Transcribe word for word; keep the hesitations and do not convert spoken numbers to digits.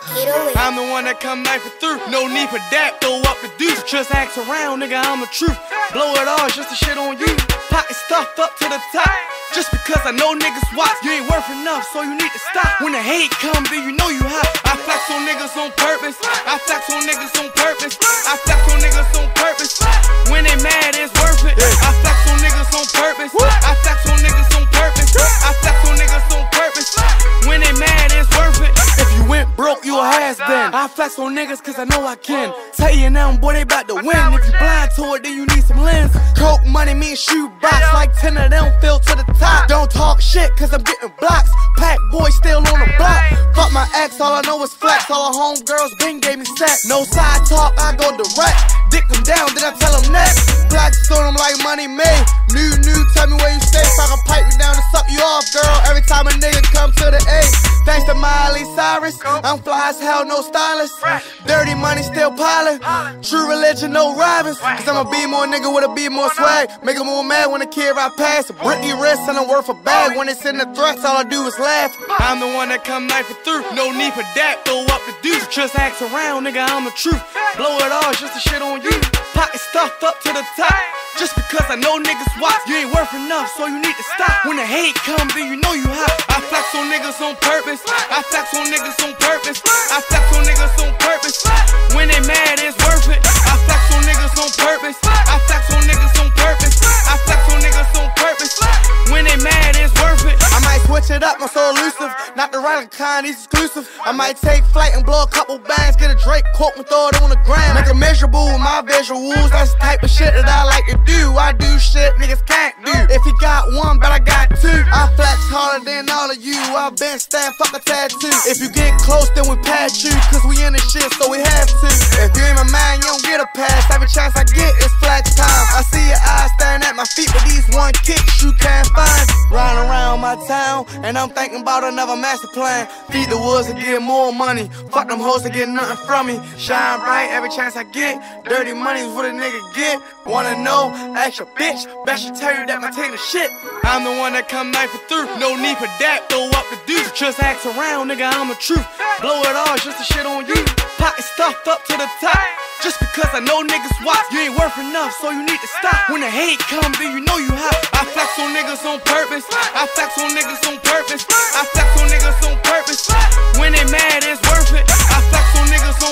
I'm the one that come knife it through. No need for that, throw up the deuce. Just ask around, nigga, I'm the truth. Blow it all just to shit on you. Pocket stuffed up to the top. Just because I know niggas watch, you ain't worth enough, so you need to stop. When the hate comes, then you know you hot. I flex on niggas on purpose. I flex on niggas on purpose. I flex on niggas on purpose. When they mad, it's worth it. I flex on niggas on purpose. I flex on niggas on purpose. I flex on niggas on purpose. When they mad, it's worth it. If you went broke, you a has-been. I flex on niggas cause I know I can. Tell you now, boy, they bout to win. If you blind to it, then you need some lens. Coke money mean shoe box. Like ten of them fell to the top. Don't talk shit cause I'm getting blocks. Pack boy still on the block. Fuck my ex, all I know is flex. All the homegirls been gave me sex. No side talk, I go direct. Dick them down, then I tell them next. Blacks on them like money made. New, new, tell me where you stay. If I can pipe you down and suck you off, girl. Every time a nigga come to the A. Thanks to Miley Cyrus, I'm fly as hell, no stylist. Dirty money still piling. True religion, no rivals. Cause I'm a B-more nigga with a B-more swag. Make them more mad when the kid ride past. Britney wrist and I'm worth a bag. When it's in the threats, all I do is laugh. I'm the one that come knife it through. No need for that, throw up the deuce. Just ask around, nigga, I'm the truth. Blow it all just to shit on you. Pocket stuffed up to the top. Just because I know niggas watch, you ain't worth enough, so you need to stop. When the hate comes, then you know you hot. I flex on niggas on purpose. I flex on niggas on purpose. I flex on niggas on purpose. When they mad, it's worth it. I flex on niggas on purpose. I flex on niggas on purpose. I flex on niggas on purpose. When they mad, it's worth it. I might switch it up, I'm so elusive. Not the right kind, he's exclusive. I might take flight and blow a couple bangs. Get a Drake quote and throw it on the ground. Make it miserable with my visuals. That's the type of shit that I like to do. I do shit niggas can't do. If you got one, but I got two. I flex harder than all of you. I been stand, fuck a tattoo. If you get close, then we pass you. Cause we in the shit, so we have to. If you in my mind, you don't get a pass. Every chance I get, it's flex time. I see your eyes staring at my feet, but these one kicks you can't find. Riding around my town, and I'm thinking about another master plan. Feed the woods to get more money. Fuck them hoes to get nothing from me. Shine bright every chance I get. Dirty money's what a nigga get. Wanna know? Ask your bitch. Bet she tell you that my taint is shit. I'm the one that come knife it through. No need for that, throw up the deuce. Just ask around, nigga, I'm the truth. Blow it all just to shit on you. Pocket stuffed up to the top. Just because I know niggas watch, you ain't worth enough, so you need to stop. When the hate comes, then you know you hot. I flex on niggas on purpose. I flex on niggas on purpose. I flex on niggas on purpose. When they mad, it's worth it. I flex on niggas on